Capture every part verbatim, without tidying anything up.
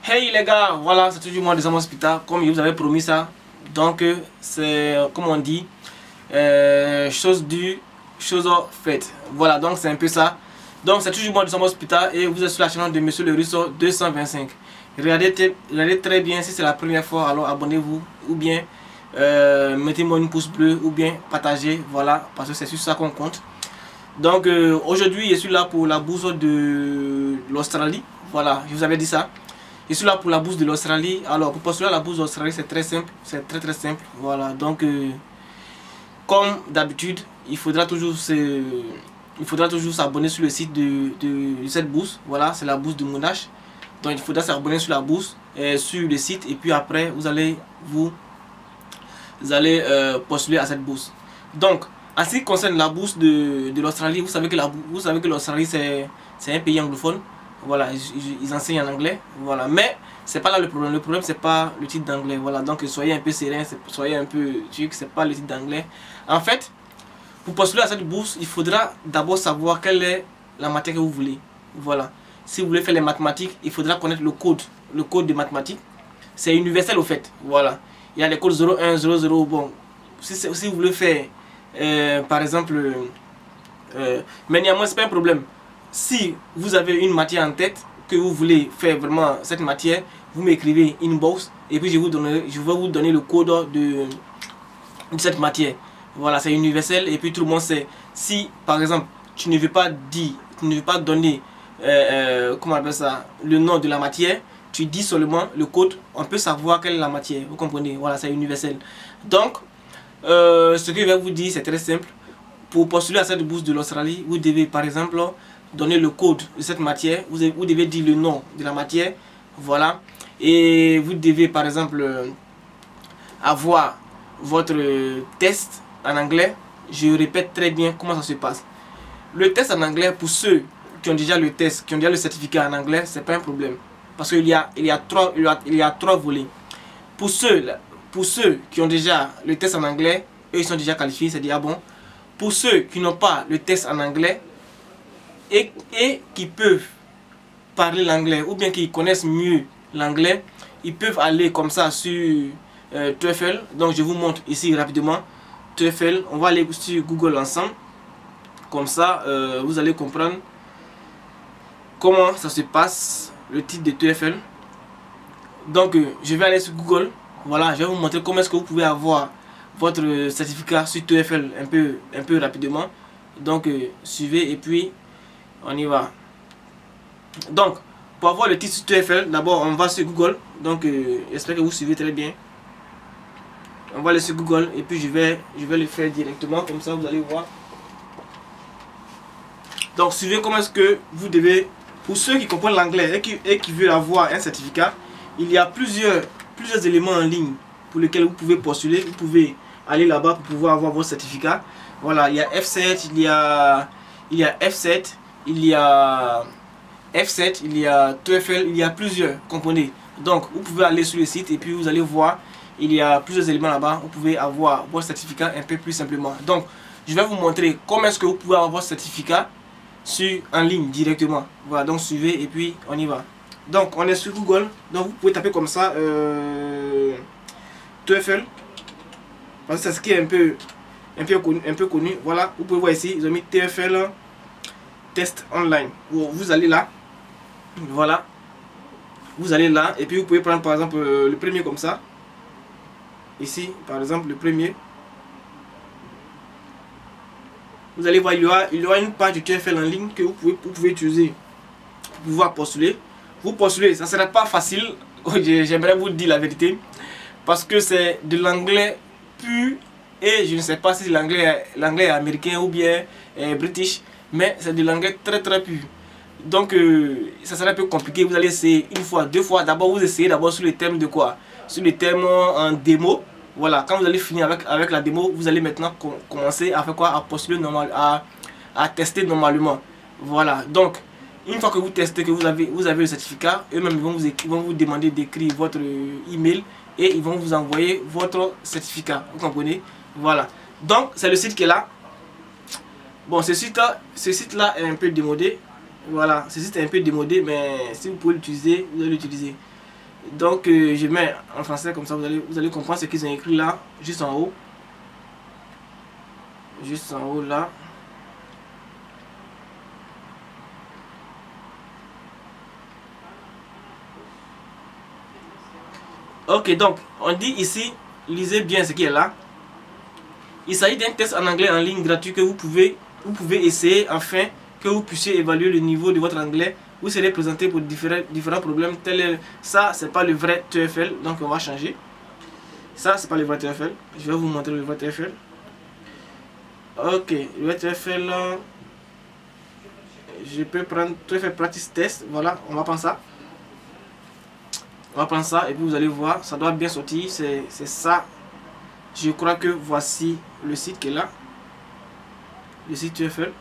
Hey les gars, voilà, c'est toujours moi de Zamos Pita, comme je vous avais promis ça. Donc, c'est comme on dit, euh, chose due, chose faite. Voilà, donc c'est un peu ça. Donc, c'est toujours moi de Zamos Pita et vous êtes sur la chaîne de Monsieur le Russo deux cent vingt-cinq. Regardez, regardez très bien si c'est la première fois, alors abonnez-vous ou bien euh, mettez-moi une pouce bleu ou bien partagez, voilà, parce que c'est sur ça qu'on compte. Donc, euh, aujourd'hui, je suis là pour la bourse de l'Australie. Voilà, je vous avais dit ça. Je suis là pour la bourse de l'Australie. Alors, pour postuler à la bourse de l'Australie, c'est très simple. C'est très très simple. Voilà, donc, euh, comme d'habitude, il faudra toujours se, il faudra toujours s'abonner sur le site de, de, de cette bourse. Voilà, c'est la bourse de Monash. Donc, il faudra s'abonner sur la bourse, et sur le site. Et puis après, vous allez vous, vous allez euh, postuler à cette bourse. Donc, en ce qui concerne la bourse de, de l'Australie, vous savez que la, vous savez que l'Australie, c'est un pays anglophone. Voilà, ils, ils enseignent en anglais, voilà, mais c'est pas là le problème. Le problème, c'est pas le titre d'anglais, voilà. Donc soyez un peu serein, soyez un peu truc, c'est pas le titre d'anglais. En fait, pour postuler à cette bourse, il faudra d'abord savoir quelle est la matière que vous voulez, voilà. Si vous voulez faire les mathématiques, il faudra connaître le code, le code de mathématiques. C'est universel au fait, voilà. Il y a les codes zéro un, zéro zéro, bon. Si, si vous voulez faire, euh, par exemple, euh, mais néanmoins, c'est pas un problème. Si vous avez une matière en tête, que vous voulez faire vraiment cette matière, vous m'écrivez inbox et puis je, vous donnerai, je vais vous donner le code de, de cette matière. Voilà, c'est universel et puis tout le monde sait. Si par exemple tu ne veux pas dire, tu ne veux pas donner euh, euh, comment on appelle ça, le nom de la matière, tu dis seulement le code, on peut savoir quelle est la matière. Vous comprenez? Voilà, c'est universel. Donc, euh, ce que je vais vous dire, c'est très simple. Pour postuler à cette bourse de l'Australie, vous devez par exemple donner le code de cette matière, vous, avez, vous devez dire le nom de la matière, voilà, et vous devez par exemple avoir votre test en anglais. Je répète très bien comment ça se passe. Le test en anglais, pour ceux qui ont déjà le test, qui ont déjà le certificat en anglais, c'est pas un problème, parce qu'il y a, il y a trois, il y a, il y a trois volets. Pour ceux, pour ceux qui ont déjà le test en anglais, eux ils sont déjà qualifiés, c'est déjà bon. Pour ceux qui n'ont pas le test en anglais, Et, et qui peuvent parler l'anglais ou bien qui connaissent mieux l'anglais, ils peuvent aller comme ça sur euh, TOEFL. Donc je vous montre ici rapidement TOEFL. On va aller sur Google ensemble. Comme ça, euh, vous allez comprendre comment ça se passe, le titre de TOEFL. Donc euh, je vais aller sur Google. Voilà, je vais vous montrer comment est-ce que vous pouvez avoir votre certificat sur TOEFL un peu, un peu rapidement. Donc euh, suivez et puis on y va. Donc, pour avoir le titre sur TOEFL, d'abord on va sur Google. Donc, euh, j'espère que vous suivez très bien. On va aller sur Google et puis je vais, je vais le faire directement, comme ça vous allez voir. Donc, suivez comment est-ce que vous devez, pour ceux qui comprennent l'anglais et qui, et qui veulent avoir un certificat, il y a plusieurs, plusieurs éléments en ligne pour lesquels vous pouvez postuler. Vous pouvez aller là-bas pour pouvoir avoir votre certificat. Voilà, il y a F sept, il y a, il y a F sept. Il y a F sept, il y a TOEFL, il y a plusieurs, comprenez. Donc vous pouvez aller sur le site et puis vous allez voir, il y a plusieurs éléments là-bas. Vous pouvez avoir votre certificat un peu plus simplement. Donc je vais vous montrer comment est-ce que vous pouvez avoir votre certificat sur, en ligne directement. Voilà, donc suivez et puis on y va. Donc on est sur Google, donc vous pouvez taper comme ça euh, TOEFL, parce que c'est ce qui est un peu, un peu connu, un peu connu. Voilà, vous pouvez voir ici, ils ont mis TOEFL test online. Vous allez là, voilà, vous allez là et puis vous pouvez prendre par exemple euh, le premier comme ça. Ici par exemple le premier, vous allez voir, il y aura, il y aura une page de TOEFL en ligne que vous pouvez, vous pouvez utiliser pour pouvoir postuler. Vous postulez, ça ne sera pas facile, j'aimerais vous dire la vérité, parce que c'est de l'anglais pur et je ne sais pas si l'anglais l'anglais est américain ou bien euh, british. Mais c'est de l'anglais très très pur. Donc euh, ça sera un peu compliqué. Vous allez essayer une fois, deux fois. D'abord vous essayez d'abord sur le thème de quoi? Sur le thème en démo. Voilà, quand vous allez finir avec, avec la démo, vous allez maintenant com commencer à faire quoi? À postuler normal, à, à tester normalement. Voilà, donc une fois que vous testez, que vous avez, vous avez le certificat, eux-mêmes vont vous, ils vont vous demander d'écrire votre email et ils vont vous envoyer votre certificat. Vous comprenez? Voilà, donc c'est le site qui est là. Bon, ce site-là ce site -là est un peu démodé. Voilà, ce site est un peu démodé, mais si vous pouvez l'utiliser, vous allez l'utiliser. Donc euh, je mets en français comme ça, vous allez, vous allez comprendre ce qu'ils ont écrit là, juste en haut. Juste en haut là. Ok, donc on dit ici, lisez bien ce qui est là. Il s'agit d'un test en anglais en ligne gratuit que vous pouvez, vous pouvez essayer afin que vous puissiez évaluer le niveau de votre anglais. Vous serez présenté pour différents, différents problèmes. Tel est, ça, c'est pas le vrai T F L, donc on va changer. Ça, c'est pas le vrai T F L. Je vais vous montrer le vrai T F L. Ok, le vrai T F L. Je peux prendre T F L Practice Test. Voilà, on va prendre ça. On va prendre ça et puis vous allez voir, ça doit bien sortir. C'est ça. Je crois que voici le site qui est là. Le site T F L.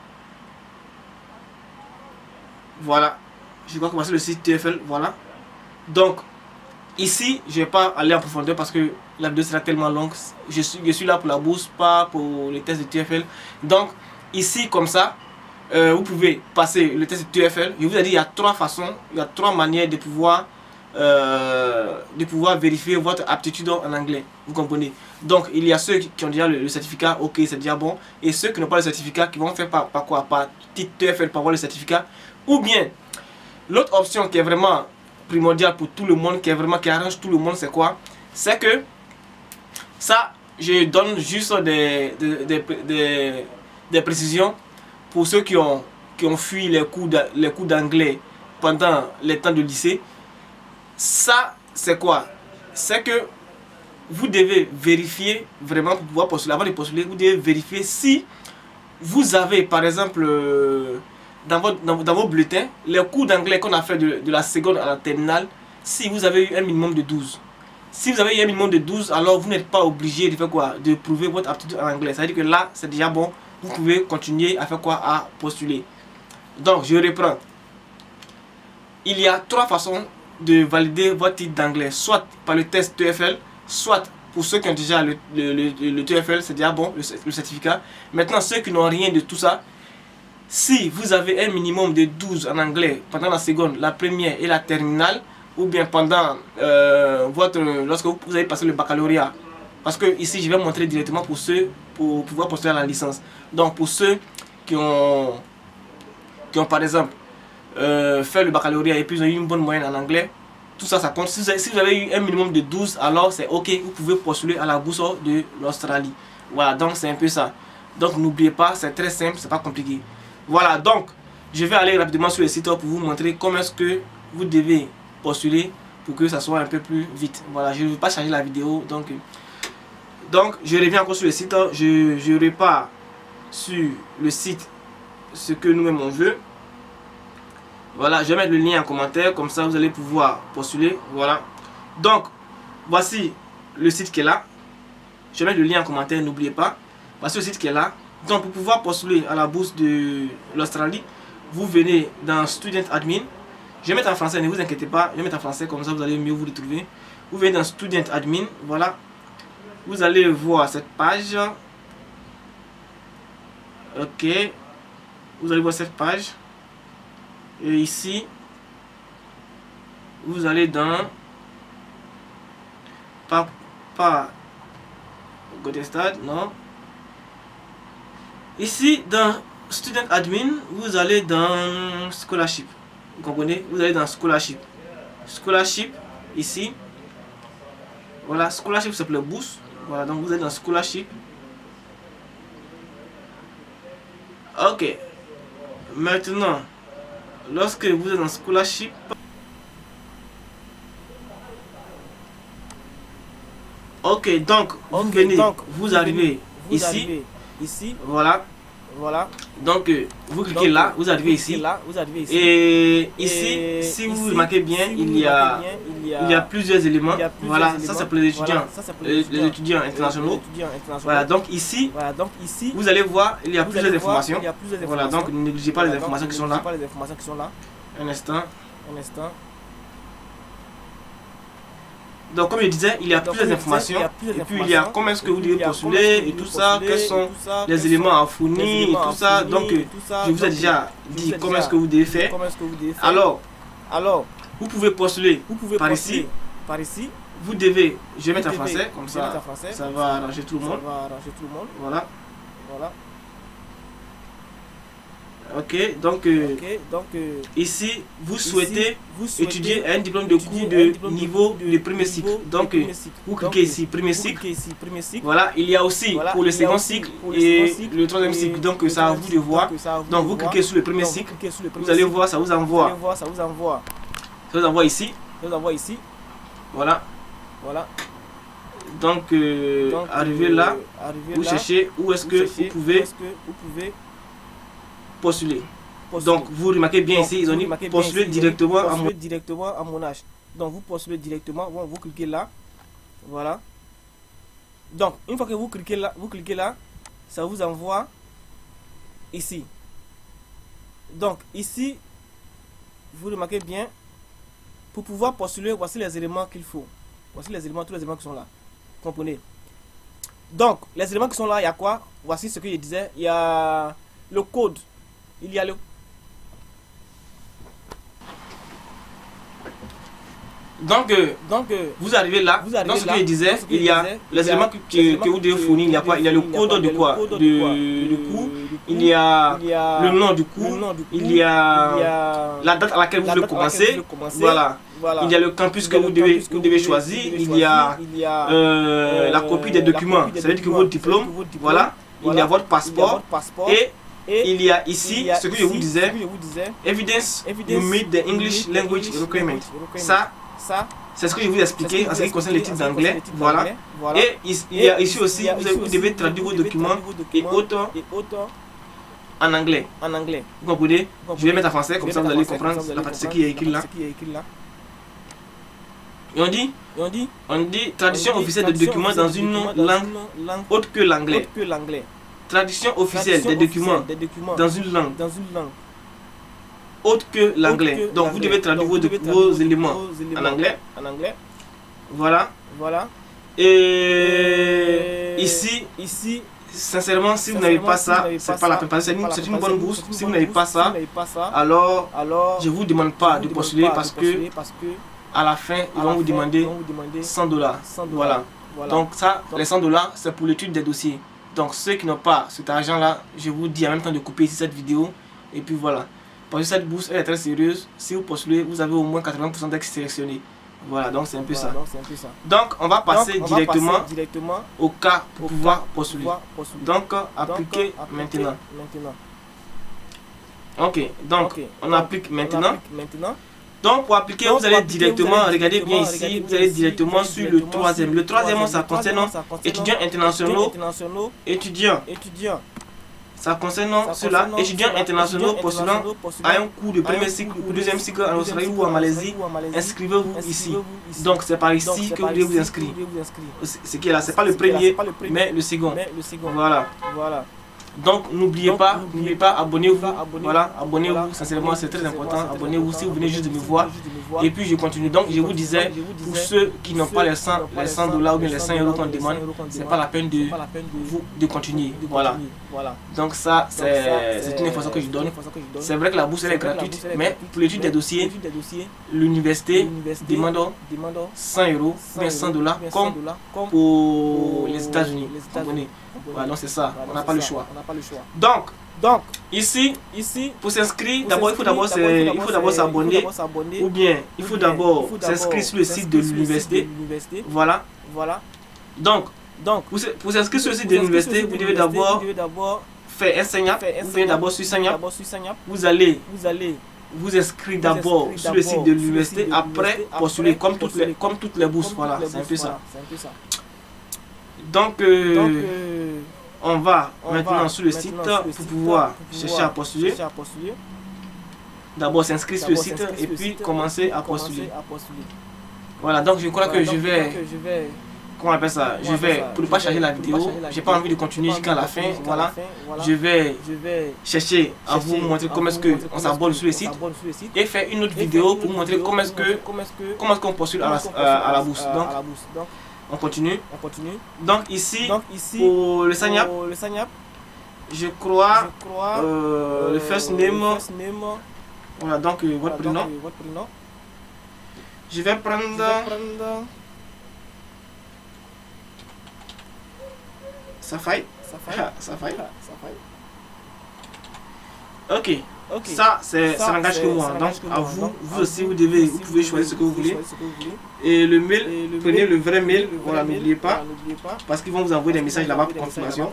Voilà. Je crois que voici le site T F L. Voilà. Donc, ici, je ne vais pas aller en profondeur parce que la vidéo sera tellement longue. Je suis, je suis là pour la bourse, pas pour les tests de T F L. Donc, ici, comme ça, euh, vous pouvez passer le test de T F L. Je vous ai dit, il y a trois façons, il y a trois manières de pouvoir... Euh, de pouvoir vérifier votre aptitude en anglais, vous comprenez. Donc il y a ceux qui ont déjà le, le certificat, ok, c'est déjà bon, et ceux qui n'ont pas le certificat qui vont faire par, par quoi, par petit T F L pour avoir le certificat. Ou bien l'autre option qui est vraiment primordiale pour tout le monde, qui est vraiment qui arrange tout le monde, c'est quoi? C'est que ça, je donne juste des, des, des, des, des précisions pour ceux qui ont, qui ont fui les cours d'anglais pendant les temps de lycée. Ça, c'est quoi? C'est que vous devez vérifier vraiment pour pouvoir postuler. Avant de postuler, vous devez vérifier si vous avez, par exemple, euh, dans, votre, dans, dans vos bulletins, les cours d'anglais qu'on a fait de, de la seconde à la terminale, si vous avez eu un minimum de douze. Si vous avez eu un minimum de douze, alors vous n'êtes pas obligé de faire quoi? De prouver votre aptitude en anglais. Ça veut dire que là, c'est déjà bon. Vous pouvez continuer à faire quoi? À postuler. Donc, je reprends. Il y a trois façons de valider votre titre d'anglais, soit par le test T F L, soit pour ceux qui ont déjà le, le, le, le T F L, c'est déjà bon, le, le certificat. Maintenant, ceux qui n'ont rien de tout ça, si vous avez un minimum de douze en anglais pendant la seconde, la première et la terminale, ou bien pendant euh, votre, lorsque vous avez passé le baccalauréat, parce que ici je vais montrer directement pour ceux, pour pouvoir postuler à la licence. Donc pour ceux qui ont, qui ont par exemple, Euh, faire le baccalauréat et puis ils ont eu une bonne moyenne en anglais, tout ça ça compte. Si vous avez, si vous avez eu un minimum de douze, alors c'est ok, vous pouvez postuler à la bourse de l'Australie. Voilà, donc c'est un peu ça. Donc n'oubliez pas, c'est très simple, c'est pas compliqué. Voilà, donc je vais aller rapidement sur le site pour vous montrer comment est-ce que vous devez postuler pour que ça soit un peu plus vite. Voilà, je ne vais pas changer la vidéo, donc donc je reviens encore sur le site. Je, je repars sur le site ce que nous-mêmes on veut. Voilà, je vais mettre le lien en commentaire, comme ça vous allez pouvoir postuler. Voilà. Donc, voici le site qui est là. Je vais mettre le lien en commentaire, n'oubliez pas. Voici le site qui est là. Donc, pour pouvoir postuler à la bourse de l'Australie, vous venez dans Student Admin. Je vais mettre en français, ne vous inquiétez pas. Je vais mettre en français, comme ça vous allez mieux vous retrouver. Vous venez dans Student Admin. Voilà. Vous allez voir cette page. Ok. Vous allez voir cette page. Et ici, vous allez dans pas pas Godestad, non. Ici dans Student Admin, vous allez dans Scholarship. Vous comprenez? Vous allez dans Scholarship. Scholarship ici. Voilà, Scholarship c'est pour le bourse. Voilà, donc vous allez dans Scholarship. Ok. Maintenant, lorsque vous êtes dans Scholarship, ok, donc vous okay, venez, donc, vous, vous arrivez vous ici, arrivez ici, voilà, voilà. donc euh, vous cliquez Donc, là, vous arrivez vous ici, là, vous arrivez ici. et ici, Et si vous ici, remarquez bien, si il, vous y a, remarquez bien, il y a, il y a plusieurs éléments, il y a plusieurs voilà, éléments. ça c'est pour les étudiants, Voilà, ça, c'est pour les les, étudiants, les étudiants les- internationaux, les étudiants internationaux. voilà, donc ici, Voilà, donc ici, vous allez voir, il y a vous plusieurs allez voir, informations, il y a plusieurs voilà, informations. donc ne négligez pas Voilà, les donc, informations qui sont n'oubliez là, pas les informations qui sont là. un instant. Un instant. Donc comme je disais, il y a Donc, plusieurs comme je disais, informations, il y a plusieurs et puis il y a informations, comment est-ce que et vous puis il devez y a comment est-ce postuler, que et vous tout devez ça, postuler, quels et sont tout ça, les quels éléments sont à les fournir, et éléments tout à ça, fournir, donc et euh, tout ça. je vous ai Donc, déjà je vous dit ai comment déjà est-ce que vous devez dit faire. comment est-ce que vous devez faire. Alors, Alors, Vous pouvez postuler Vous pouvez par postuler ici. par ici. Vous devez, je vais mettre en devez, français, comme je vais mettre ça, en français, ça comme va arranger tout le Ça monde. va arranger tout le monde. Voilà. Voilà. Ok, donc, euh, Ok, donc euh, ici, vous ici, souhaitez vous souhaitez étudier un diplôme de étudier cours un de diplôme de niveau cours de premier cycle. niveau Donc, de euh, premier cycle. vous Donc, cliquez ici, premier vous cycle. cliquez ici, premier cycle. Voilà, il y a aussi Voilà, pour le il y a second aussi cycle pour le et second cycle le troisième et cycle. Donc, le ça à vous troisième de voir. cycle, ça à vous Donc, de vous voir. cliquez sur le premier Donc, vous cycle. cliquez sur le premier Vous allez cycle. voir, ça vous Vous allez envoie. voir, ça vous envoie. Ça vous envoie ici. Ça vous envoie ici. Voilà. Voilà. Donc, euh, Donc, arrivé euh, là, arrivé vous là, cherchez où est-ce vous que cherchez vous où pouvez est-ce que vous pouvez postuler. postuler. Donc, vous remarquez bien Donc, ici, ils ont vous dit remarquez bien postuler ici, ils ont dit directement à postuler mon. directement à mon âge. Donc, vous postulez directement. Bon, vous cliquez là. Voilà. Donc, une fois que vous cliquez là, vous cliquez là, ça vous envoie ici. Donc, ici, vous remarquez bien, pour pouvoir postuler, voici les éléments qu'il faut. Voici les éléments, tous les éléments qui sont là. Comprenez? Donc, les éléments qui sont là, il y a quoi? Voici ce que je disais. Il y a le code. Il y a le Donc, euh, Donc, euh, vous arrivez là, Vous arrivez dans ce là, que je disais, dans ce que il je y a disais, les il y a éléments que, les que- éléments que vous devez que- fournir. Il y a que quoi? Il y a le vous devez code de fournir, quoi? il y a le code De, de quoi? de De- cours. du Il cours. y a Il y a le nom du cours. le nom du cours. Il y a Il y a la date à laquelle vous la voulez date à laquelle vous commencer. voulez commencer. Voilà. Voilà. Il y a le campus Il y que a vous le devez, campus que vous vous devez devez- choisir. vous devez Il y a choisir. Il y a, euh, la euh, copie des la documents. copie des Ça veut dire que documents. votre diplôme. Ça veut dire que votre diplôme. Voilà. Il y a Voilà. votre Il y a passeport. votre passeport. Et Et il y a ici il y a ce que je ici vous disais. ce que je vous disais. Evidence, Evidence you meet the English you meet the language English requirement. language requirement. Ça, Ça, c'est ce que je vous ai expliqué en ce qui concerne les titres d'anglais. Voilà. Voilà. Et il il y a Et ici aussi, il y a vous, ici avez- vous aussi, devez vous traduire vos devez documents traduire vos et documents autres et autres en anglais. en anglais. Vous comprenez? Vous Je vais mettre en comprenez? français, comme Je ça vais vous mettre allez en français, comprendre comme ça, vous la allez partie ce comprendre qui est écrit la là. partie qui est écrit là. Et on dit, Et on dit on dit traduction on dit officielle des traduction documents dans officielle des une documents dans langue une langue autre que l'anglais. autre que l'anglais. Traduction officielle Traduction des documents officielle des documents dans une langue dans une langue autre que l'anglais. autre que Donc vous l'anglais. devez traduire Donc, vos, vous devez vos traduire vos- éléments vos éléments en anglais. en anglais. Voilà. Voilà. Et Et ici, ici, sincèrement, si vous n'avez sincèrement, pas si vous ça, n'avez c'est pas pas la ça, peine. Parce que c'est pas la c'est peine. une Parce bonne que bourse. c'est une Si vous bonne n'avez bourse. pas Si ça, vous n'avez pas ça, alors alors je vous demande pas je de vous demande postuler pas parce de que postuler parce que à la fin, ils à vont la vous fin, demander ils vont vous demander cent dollars. cent dollars. Voilà. Voilà. Donc ça, Donc- les cent dollars, c'est pour l'étude des dossiers. Donc ceux qui n'ont pas cet argent-là, je vous dis en même temps de couper ici cette vidéo. Et puis voilà. Parce que cette bourse, elle est très sérieuse. Si vous postulez, vous avez au moins quatre-vingts pour cent d'être sélectionné. Voilà, donc c'est un peu Voilà, ça. donc c'est un peu ça. Donc on va passer Donc, on va directement passer directement au cas pour au pouvoir cas postuler. pouvoir postuler. Donc Donc, appliquer appliquer maintenant. maintenant. Ok, donc Ok, on donc, applique on maintenant. applique maintenant. Donc pour appliquer, Donc, vous pour allez appliquer, directement, vous allez regardez bien directement, ici, regardez vous bien allez ici, directement vous allez sur le directement troisième. sur Le le troisième, ça troisième. concerne Le troisième, ça concerne étudiants internationaux, étudiants internationaux, étudiants. étudiants. Ça concerne Ça cela, concerne étudiants cela, internationaux étudiants postulant internationaux postulant à un cours de à un premier cours cycle de ou premier deuxième cycle, cycle en deuxième Australie cycle ou en en Malaisie. ou en Malaisie. Inscrivez-vous ici. Inscrivez-vous ici. Donc c'est par Donc, ici c'est que vous par devez vous ici inscrire. que vous devez vous inscrire. Ce qui est là, c'est pas le Ce qui est là, premier, c'est pas le premier, mais le second. mais le second. Voilà. Voilà. Donc n'oubliez Donc, pas, n'oubliez n'oubliez pas, pas, abonnez-vous. pas, abonnez-vous. Voilà, abonnez-vous. Voilà, Sincèrement, c'est très sincèrement, important. c'est très Abonnez-vous important. si vous venez juste de me Abonnez-vous voir. si vous venez juste de me voir. Et puis je continue. Donc je vous disais, Je vous pour disais, ceux qui n'ont ceux pas les qui cent, n'ont pas les cent dollars ou bien les cent euros qu'on les cent demande, euros qu'on c'est demande, pas la peine de c'est pas la peine de- vous de continuer. de Voilà. continuer. Voilà. Donc ça, Donc ça, c'est c'est une information que je c'est donne. une information que je donne. C'est vrai que la bourse elle est C'est vrai que la gratuite, bourse, elle est mais gratuite, pour l'étude mais des dossiers, l'étude des dossiers, l'université l'université demande demande cent euros ou bien cent dollars comme dollars comme pour les États-Unis. les Vous États-Unis. comprenez? Voilà, donc c'est ça. Voilà, On n'a c'est pas le ça. choix. On n'a pas le choix. Donc Donc, ici, ici, pour s'inscrire, pour d'abord il faut s'inscrire, d'abord c'est- il faut d'abord c'est- s'abonner. il faut d'abord s'abonner. Ou bien il Ou faut bien, d'abord il faut d'abord s'inscrire sur le site de s'inscrire sur le l'université. site de l'université. Voilà. Voilà. Donc Donc, pour s- pour s'inscrire sur le site pour de s'inscrire sur l'université, le vous site devez de l'université, d'abord vous devez d'abord faire un sign up. faire un Vous sign venez up. d'abord sur sign up. D'abord sur sign up. Vous allez Vous allez vous inscrire vous d'abord inscrire sur le site d'abord de sur le l'université, site de après l'université, postuler après comme toutes les postuler comme toutes les bourses. comme Voilà, toutes les c'est un bourses. peu ça. Voilà, c'est un peu ça. Donc euh, Donc, euh, on va on maintenant va sur le maintenant site sur le pour site pouvoir pour chercher pouvoir à postuler. chercher à postuler. D'abord s'inscrire sur le D'abord site s'inscrire et sur le puis site, commencer à commencer postuler. à postuler. Voilà, donc je crois Voilà, que donc, je je vais, crois que je vais comment on appelle ça, je comment on appelle vais, ça, pour ne je pas vais- charger la pour ne pas vidéo, charger la j'ai vidéo, pas envie de continuer j'ai pas jusqu'à la envie de fin, continuer jusqu'à voilà. la fin, voilà. Je vais Je vais chercher à vous chercher montrer à comment est-ce vous que montrer on comment s'abonne est-ce sur le que on site s'abonne sur le site. et faire une autre Et faire vidéo une pour autre montrer vidéo comment est-ce pour que montrer comment est-ce que comment est-ce qu'on postule à la, comment est-ce qu'on à- à la postule bourse. à- Donc à la bourse. Donc, on continue. on continue. Donc ici Donc ici pour le sign up, pour le sign up, je crois je crois euh, le first euh, name, le first name, voilà donc euh, voilà, votre donc, prénom, euh, votre prénom, Je vais prendre... Je vais prendre... Safari. Safari. Safari. Safari. Ok. Ok. Ça, c'est ça n'engage que moi. Donc, à vous, vous aussi, vous devez, vous pouvez choisir ce que vous voulez. Et le mail, prenez le vrai mail. Voilà, n'oubliez pas. Parce qu'ils vont vous envoyer des messages là-bas pour confirmation.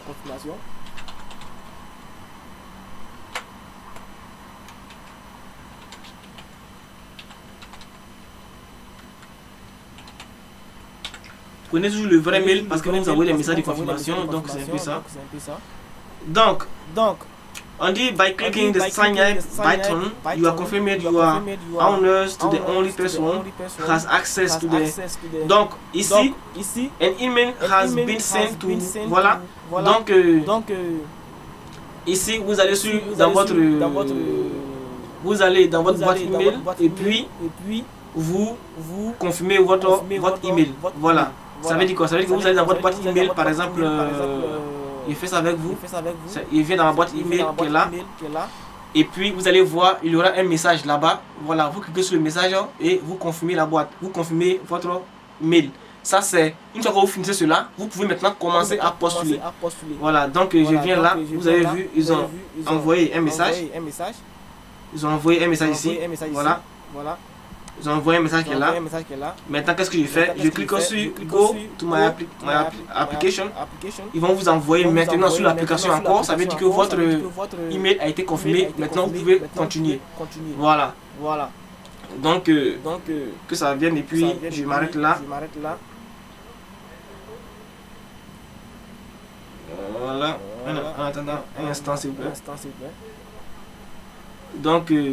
Prenez toujours le vrai mail parce qu'ils vont vous envoyer des messages de confirmation. Donc, c'est un peu ça. Donc, donc, on dit by clicking the sign up button, you are confirmed you are owners to the only person has access to the. Donc ici, an email has been sent to. Voilà. Donc, euh, donc euh, ici vous allez sur dans votre, vous allez dans votre boîte email et puis vous vous confirmez votre votre email. Voilà. Ça veut dire quoi? Ça veut dire que vous allez dans votre boîte email, par exemple. Il fait ça avec vous, il vient dans la boîte email qui est là, et puis vous allez voir, il y aura un message là-bas. Voilà, vous cliquez sur le message et vous confirmez la boîte, vous confirmez votre mail. Ça c'est, une fois que vous finissez cela, vous pouvez maintenant commencer à postuler. Voilà, donc je viens là, vous avez vu, ils ont envoyé un message, ils ont envoyé un message ici, voilà. Ils ont envoyé un message qui est là. Maintenant, qu'est-ce que je fais? Je clique sur Go to my, appli my appli application. Ils vont vous envoyer maintenant sur l'application encore. Ça veut dire que votre email a été confirmé. Maintenant, vous pouvez continuer. Voilà. Voilà. Donc, euh, que ça vienne et puis je m'arrête là. Voilà. En attendant un instant, s'il vous plaît. Donc, euh,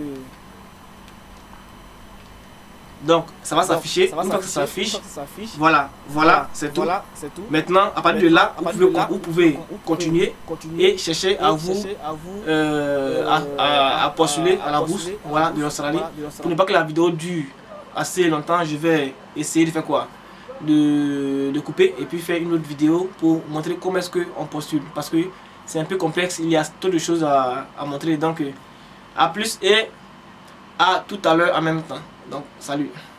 Donc, ça va s'afficher. Une fois que ça s'affiche, voilà, voilà, c'est tout. Maintenant, à partir de là, vous pouvez, vous pouvez continuer et chercher à vous euh, à, à, à postuler à la bourse, voilà, de l'Australie. Pour ne pas que la vidéo dure assez longtemps, je vais essayer de faire quoi? De, de couper et puis faire une autre vidéo pour montrer comment est-ce qu'on postule. Parce que c'est un peu complexe, il y a trop de choses à, à montrer. Donc, à plus et à tout à l'heure en même temps. Donc, salut.